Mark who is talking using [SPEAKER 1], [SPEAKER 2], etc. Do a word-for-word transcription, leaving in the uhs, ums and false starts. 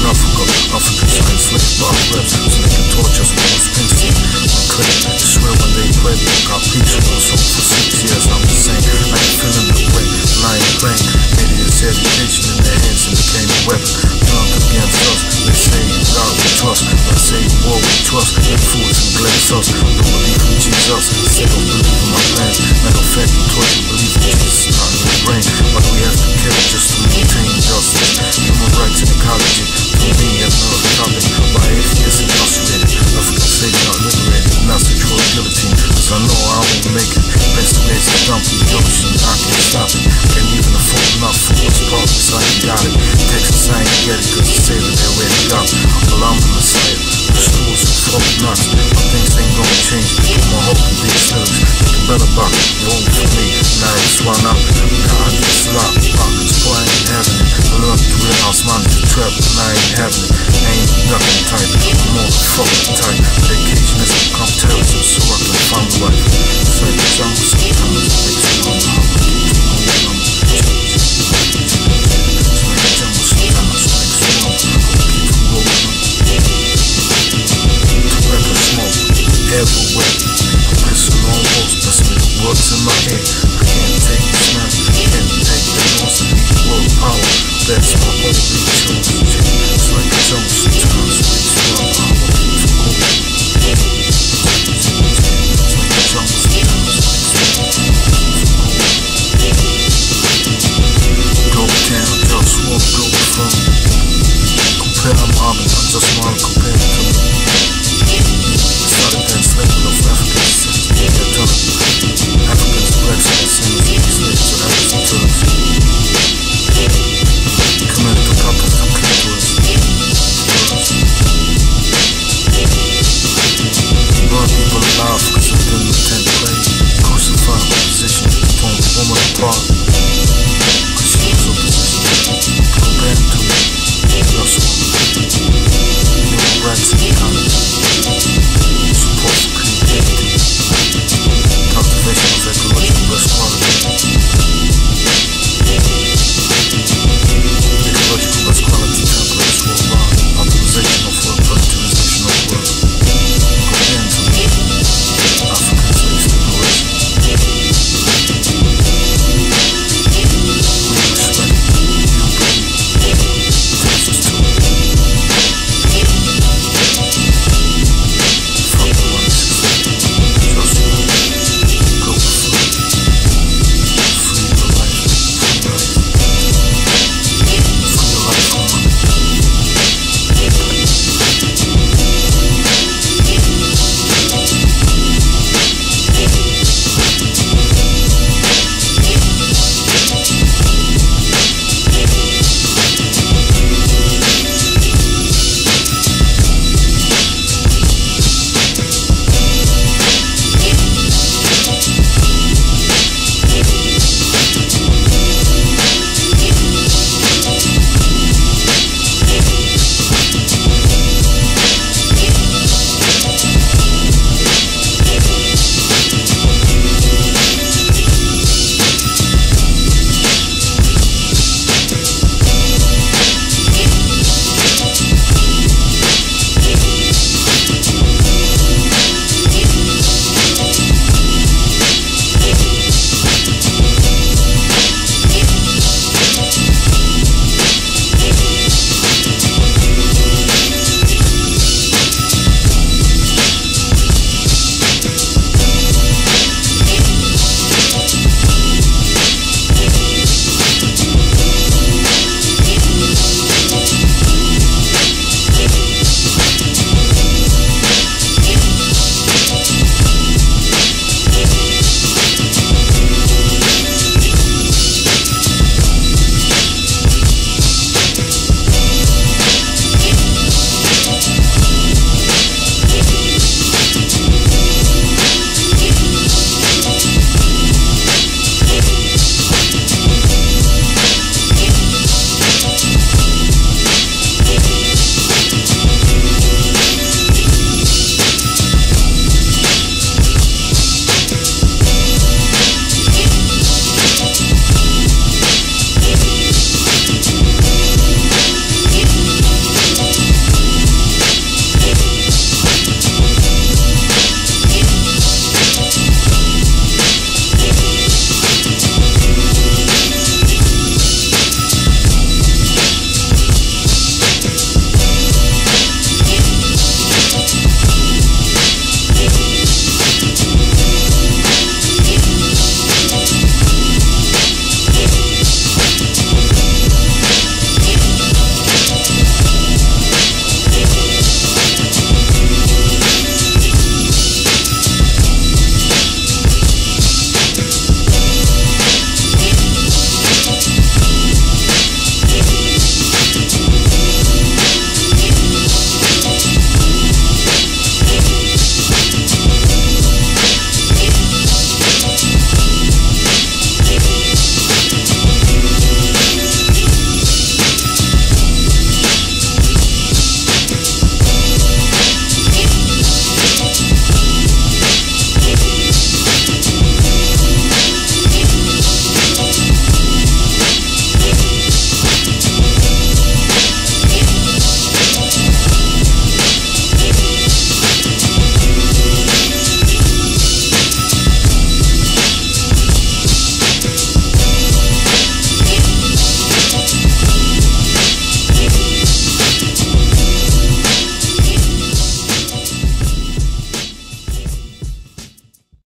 [SPEAKER 1] Africa, Africa's enslaved by reps, so they can torture us with those Springsteen. Unclear, I swear when they read it, got peace on so for six years I'm the same. I ain't feeling the way, lying playing. Made his education in their hands and became a weapon. Drunk against us, they say God we trust. I say war we trust, and fools who bless us. Don't believe in Jesus, say don't believe in my plans. Matter of fact, we taught you believe in Jesus, not in the brain. But we have to kill it just to maintain justice. Human rights and ecology, for me another topic. Why atheists incarcerated, African slaves not liberated, not secure guillotine. Cause I know I won't make it. Best place to dump the ocean, I can't stop it. Can't even afford enough for what's promise, I ain't got it. Texas, I ain't get it, cause the sailor they already got it. Well, I'm the Messiah, the schools are full of nuts. But things ain't gonna change, put my hope in these slugs. Make a better box, vote for me, now it's one up. God, it's locked, so I ain't having it. I learned to realize money is a trap, and I ain't having it. I ain't nothing type, I'm more than fucking type. Vacation is become terrorism, so I can find a wife. It's like the jungle sometimes, it makes me wonder.